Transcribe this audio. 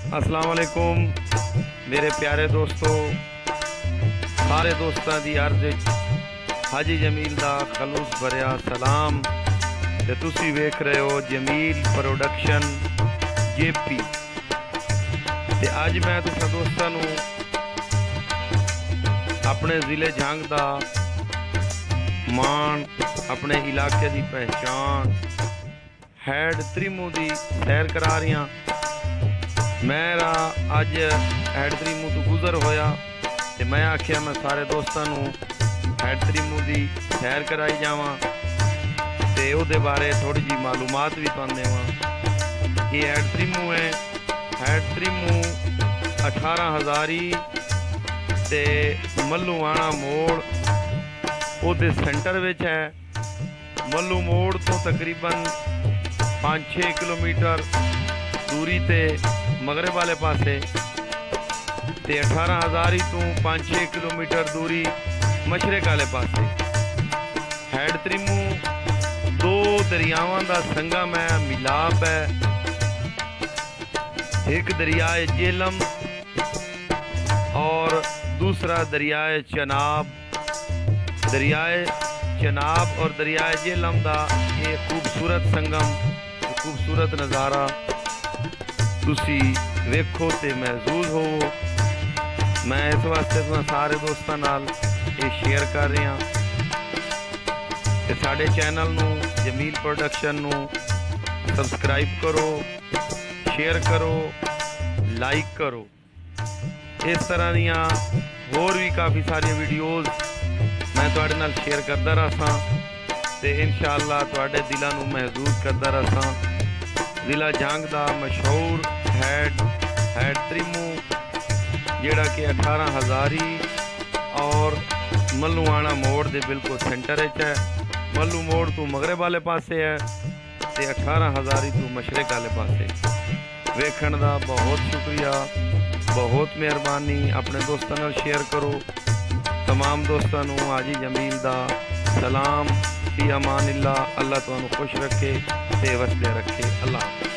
अस्सलाम वालेकुम मेरे प्यारे दोस्तों, सारे दोस्तां दी अर्ज हाजी जमील दा खलूस भरिया सलाम। ते तुसी वेख रहे हो जमील प्रोडक्शन जेपी। ते अज मैं तुसां दोस्तां नू अपने ज़िले जंग दा मान, अपने इलाके दी पहचान, हैड त्रिमू दी सैर करा रही हाँ। मेरा अज हैड त्रिमू तो गुजर होया ते मैं आख्या मैं सारे दोस्तों हैड त्रिमू दी सैर कराई जावां ते उहदे बारे थोड़ी जी मालूमात भी तुहानूं देवां। ये हैड त्रिमू है। हैड त्रिमू 18 हज़ारी ते मल्लूआणा मोड़ उहदे सेंटर विच है। मल्लू मोड़ तो तकरीबन 5-6 किलोमीटर दूरी ते मगरब वाले पासे ते 18 हज़ारी तो 5-6 किलोमीटर दूरी मशरक वाले पासे। हैड त्रिमू दो दरियावां दा संगम है, मिलाप है। एक दरियाए जेलम और दूसरा दरियाए चनाब। दरियाए चनाब और दरियाए जेलम दा ये खूबसूरत संगम, खूबसूरत नज़ारा तुसी वेखो ते महसूस हो। मैं इस वास्ते सारे दोस्तों नाल ये शेयर कर रहा ते साडे चैनल नू जमील प्रोडक्शन नू सबसक्राइब करो, शेयर करो, लाइक करो। इस तरह दियां होर भी काफ़ी सारी वीडियोज़ मैं तुहाडे नाल शेयर करता रहा ते इंशाअल्लाह तुहाडे दिलों नू महसूस करता रहा। जिला जंग दा मशहूर हैड त्रिमू जिहड़ा कि 18 हज़ारी और मल्लूआणा मोड़ दे बिल्कुल सेंटर है। मल्लू मोड़ तो मगरब वाले पासे है ते 18 हज़ारी तो मशरक वाले पासे। वेखण दा बहुत शुक्रिया, बहुत मेहरबानी। अपने दोस्तों नाल शेयर करो। तमाम दोस्तों नू हाजी जमील दा सलाम। फी अमानिल्लाह। अल्लाह तुहानू खुश रखे ते वसदे रखे। अल्लाह।